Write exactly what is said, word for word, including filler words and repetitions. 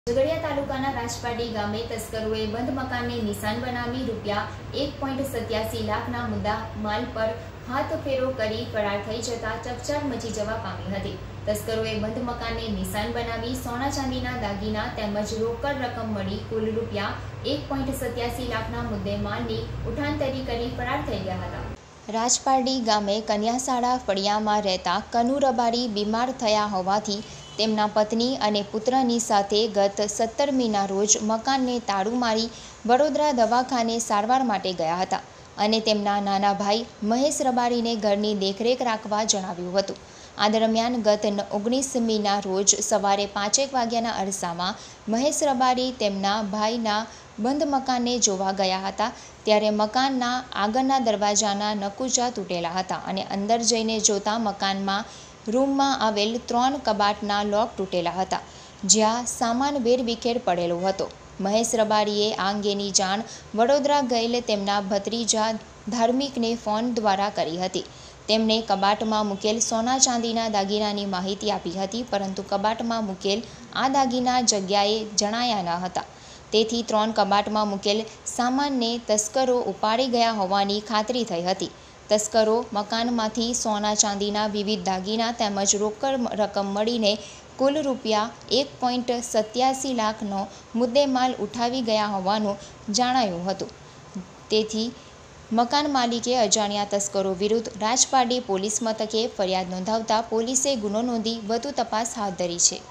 ઝઘડિયા તાલુકાના રાજપાટી ગામે તસ્કરોએ બંધ મકાનને નિશાન બનાવી રૂપિયા એક પોઈન્ટ સત્યાસી લાખના મુદ્દા માલ પર હાથ ફેરો કરી ફરાર થઈ જતા ચકચાર મચી જવા પામી હતી। તસ્કરોએ બંધ મકાનને નિશાન બનાવી સોના ચાંદીના દાગીના તેમજ રોકડ રકમ મળી કુલ રૂપિયા એક પોઈન્ટ સત્યાસી લાખના મુદ્દે માલની ઉઠાંતરી કરી ફરાર થઈ ગયા હતા। રાજપારડી ગામે કન્યાશાળા ફળિયામાં રહેતા કનુ રબારી બીમાર થયા હોવાથી તેમના પત્ની અને પુત્રની સાથે ગત સત્તરમીના રોજ મકાનને તાળું મારી વડોદરા દવાખાને સારવાર માટે ગયા હતા અને તેમના નાના ભાઈ મહેશ રબારીને ઘરની દેખરેખ રાખવા જણાવ્યું હતું। આ દરમિયાન ગત ઓગણીસમીના રોજ સવારે પાંચેક વાગ્યાના અરસામાં મહેશ રબારી તેમના ભાઈના બંધ મકાનને જોવા ગયા હતા ત્યારે મકાનના આગળના દરવાજાના નકુચા તૂટેલા હતા અને અંદર જઈને જોતા મકાનમાં રૂમમાં આવેલ ત્રણ કબાટના લોક તૂટેલા હતા જ્યાં સામાન વેરવિખેર પડેલો હતો। મહેશ રબારીએ આ અંગેની જાણ વડોદરા ગયેલ તેમના ભત્રીજા ધાર્મિકને ફોન દ્વારા કરી હતી। તેમણે કબાટમાં મૂકેલ સોના ચાંદીના દાગીનાની માહિતી આપી હતી પરંતુ કબાટમાં મૂકેલ આ દાગીના જગ્યાએ જણાયા ન હતા તેથી ત્રણ કબાટમાં મૂકેલ સામાનને તસ્કરો ઉપાડી ગયા હોવાની ખાતરી થઈ હતી। તસ્કરો મકાનમાંથી સોના ચાંદીના વિવિધ દાગીના તેમજ રોકડ રકમ મળીને કુલ રૂપિયા એક પોઈન્ટ સત્યાસી લાખનો મુદ્દેમાલ ઉઠાવી ગયા હોવાનું જણાયું હતું। તેથી મકાન માલિકે અજાણ્યા તસ્કરો વિરુદ્ધ રાજપારડી પોલીસ મથકે ફરિયાદ નોંધાવતા પોલીસે ગુનો નોંધી વધુ તપાસ હાથ ધરી છે।